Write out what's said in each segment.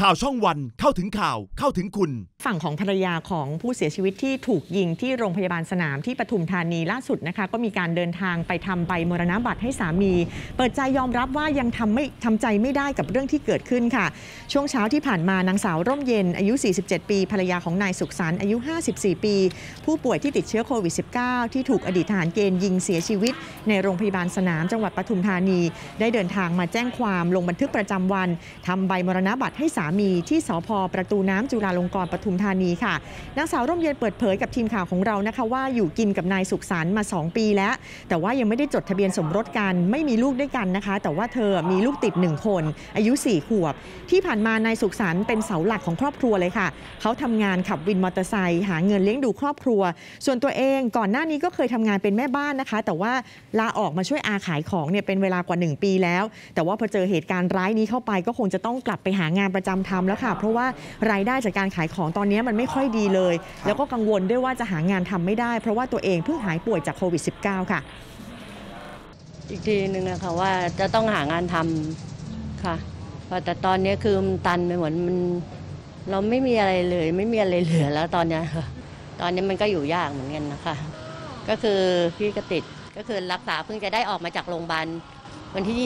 ข่าวช่องวันเข้าถึงข่าวเข้าถึงคุณฝั่งของภรรยาของผู้เสียชีวิตที่ถูกยิงที่โรงพยาบาลสนามที่ปทุมธานีล่าสุดนะคะก็มีการเดินทางไปทำใบมรณบัตรให้สามีเปิดใจยอมรับว่ายังทำใจไม่ได้กับเรื่องที่เกิดขึ้นค่ะช่วงเช้าที่ผ่านมานางสาวร่มเย็นอายุ47ปีภรรยาของนายสุขสันต์อายุ54ปีผู้ป่วยที่ติดเชื้อโควิด -19 ที่ถูกอดีตทหารเกณฑ์ยิงเสียชีวิตในโรงพยาบาลสนามจังหวัดปทุมธานีได้เดินทางมาแจ้งความลงบันทึกประจำวันทำใบมรณบัตรให้สามีที่สภ.ประตูน้ำจุฬาลงกรณ์ปทุมธานีค่ะนางสาวร่มเย็นเปิดเผยกับทีมข่าวของเรานะคะว่าอยู่กินกับนายสุขสันต์มา2ปีแล้วแต่ว่ายังไม่ได้จดทะเบียนสมรสกันไม่มีลูกด้วยกันนะคะแต่ว่าเธอมีลูกติด1คนอายุ4ขวบที่ผ่านมานายสุขสันต์เป็นเสาหลักของครอบครัวเลยค่ะเขาทำงานขับวินมอเตอร์ไซค์หาเงินเลี้ยงดูครอบครัวส่วนตัวเองก่อนหน้านี้ก็เคยทำงานเป็นแม่บ้านนะคะแต่ว่าลาออกมาช่วยอาขายของเนี่ยเป็นเวลากว่า1ปีแล้วแต่ว่าพอเจอเหตุการณ์ร้ายนี้เข้าไปก็คงจะต้องกลับไปหางานประจำทำแล้วค่ะเพราะว่ารายได้จากการขายของตอนนี้มันไม่ค่อยดีเลยแล้วก็กังวลด้วยว่าจะหางานทำไม่ได้เพราะว่าตัวเองเพิ่งหายป่วยจากโควิด -19 ค่ะอีกทีนึงนะคะว่าจะต้องหางานทำค่ะแต่ตอนนี้คือมันตันไปหมดมันเราไม่มีอะไรเลยไม่มีอะไรเหลือแล้วตอนนี้ค่ะตอนนี้มันก็อยู่ยากเหมือนกันนะคะก็คือพี่ก็ติดก็คือรักษาเพิ่งจะได้ออกมาจากโรงพยาบาลวันที่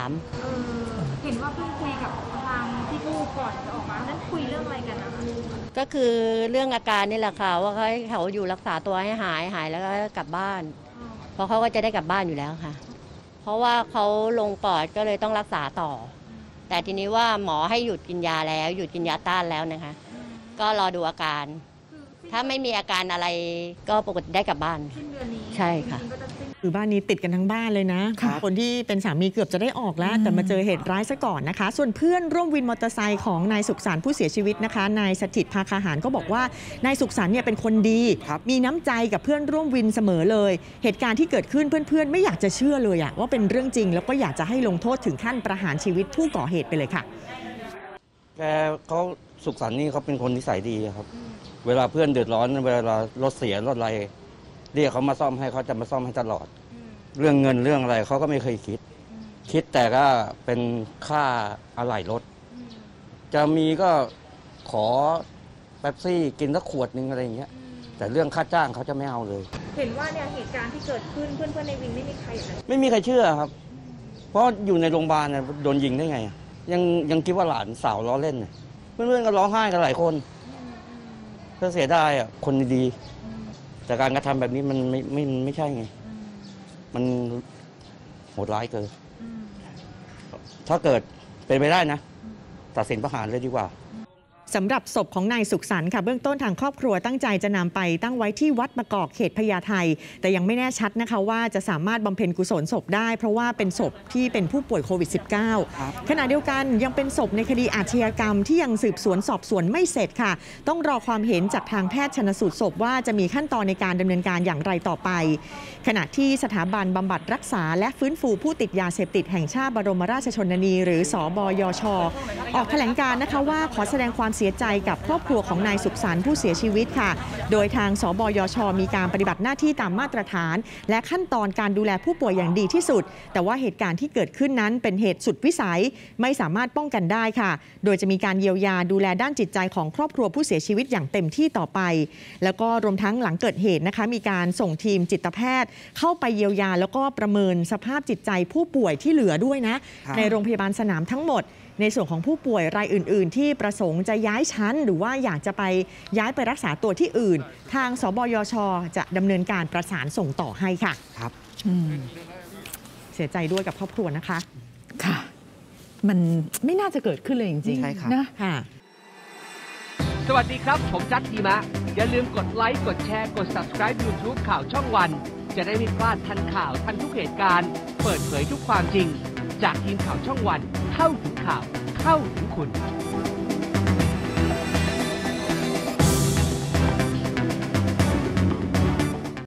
23 เห็นว่าเพิ่งคุยกับทางพี่ผู้ก่อนจะออกมานั้นคุยเรื่องอะไรกันนะคะก็คือเรื่องอาการนี่แหละค่ะว่าเขาอยู่รักษาตัวให้หายแล้วก็กลับบ้านเพราะเขาก็จะได้กลับบ้านอยู่แล้วค่ะเพราะว่าเขาลงปอดก็เลยต้องรักษาต่อแต่ทีนี้ว่าหมอให้หยุดกินยาแล้วหยุดกินยาต้านแล้วนะคะก็รอดูอาการถ้าไม่มีอาการอะไรก็ปกติได้กลับบ้านใช่ค่ะคือบ้านนี้ติดกันทั้งบ้านเลยนะคนที่เป็นสามีเกือบจะได้ออกแล้วแต่มาเจอเหตุร้ายซะก่อนนะคะส่วนเพื่อนร่วมวินมอเตอร์ไซค์ของนายสุขสันต์ผู้เสียชีวิตนะคะนายสถิตภาคาหารก็บอกว่านายสุขสันต์เนี่ยเป็นคนดีมีน้ำใจกับเพื่อนร่วมวินเสมอเลยเหตุการณ์ที่เกิดขึ้นเพื่อนๆไม่อยากจะเชื่อเลยว่าเป็นเรื่องจริงแล้วก็อยากจะให้ลงโทษถึงขั้นประหารชีวิตผู้ก่อเหตุไปเลยค่ะแกเขาสุขสันต์นี่เขาเป็นคนนิสัยดีครับเวลาเพื่อนเดือดร้อนเวลารถเสียรถอะไรเรียกเขามาซ่อมให้เขาจะมาซ่อมให้ตลอดเรื่องเงินเรื่องอะไรเขาก็ไม่เคยคิดแต่ก็เป็นค่าอะไหล่รถจะมีก็ขอเป๊ปซี่กินสักขวดนึงอะไรอย่างเงี้ยแต่เรื่องค่าจ้างเขาจะไม่เอาเลยเห็นว่าเนี่ยเหตุการณ์ที่เกิดขึ้นเพื่อนๆในวินไม่มีใครไม่มีใครเชื่อครับเพราะอยู่ในโรงพยาบาลโดนยิงได้ไงยังคิดว่าหลานสาวล้อเล่นเพื่อนๆก็ร้องไห้กันหลายคนก็เสียดายคนดีแต่การกระทำแบบนี้มันไม่ใช่ไงมันโหดร้ายเกินถ้าเกิดเป็นไปได้นะตัดสินประหารเลยดีกว่าสำหรับศพของนายสุขสันต์ค่ะเบื้องต้นทางครอบครัวตั้งใจจะนำไปตั้งไว้ที่วัดมะกอกเขตพญาไทแต่ยังไม่แน่ชัดนะคะว่าจะสามารถบำเพ็ญกุศลศพได้เพราะว่าเป็นศพที่เป็นผู้ป่วยโควิด -19 ขณะเดียวกันยังเป็นศพในคดีอาชญากรรมที่ยังสืบสวนสอบสวนไม่เสร็จค่ะต้องรอความเห็นจากทางแพทย์ชันสูตรศพว่าจะมีขั้นตอนในการดำเนินการอย่างไรต่อไปขณะที่สถาบันบำบัดรักษาและฟื้นฟูผู้ติดยาเสพติดแห่งชาติบรมราชชนนีหรือสบยช.ออกแถลงการนะคะว่าขอแสดงความเสียใจกับครอบครัวของนายสุขสันต์ผู้เสียชีวิตค่ะโดยทางสบยช.มีการปฏิบัติหน้าที่ตามมาตรฐานและขั้นตอนการดูแลผู้ป่วยอย่างดีที่สุดแต่ว่าเหตุการณ์ที่เกิดขึ้นนั้นเป็นเหตุสุดวิสัยไม่สามารถป้องกันได้ค่ะโดยจะมีการเยียวยาดูแลด้านจิตใจของครอบครัวผู้เสียชีวิตอย่างเต็มที่ต่อไปแล้วก็รวมทั้งหลังเกิดเหตุนะคะมีการส่งทีมจิตแพทย์เข้าไปเยียวยาแล้วก็ประเมินสภาพจิตใจผู้ป่วยที่เหลือด้วยนะในโรงพยาบาลสนามทั้งหมดในส่วนของผู้ป่วยรายอื่นๆที่ประสงค์จะย้ายชั้นหรือว่าอยากจะไปย้ายไปรักษาตัวที่อื่นทางสบยช.จะดำเนินการประสานส่งต่อให้ค่ะครับเสียใจด้วยกับครอบครัวนะคะค่ะมันไม่น่าจะเกิดขึ้นเลยจริงๆใช่ครับนะค่ะสวัสดีครับผมจัดทีมะอย่าลืมกดไลค์กดแชร์กด Subscribe YouTube ข่าวช่องวันจะได้ไม่พลาดทันข่าวทันทุกเหตุการณ์เปิดเผยทุกความจริงจากทีมข่าวช่องวันเข้าถึงข่าวเข้าถึงคุณ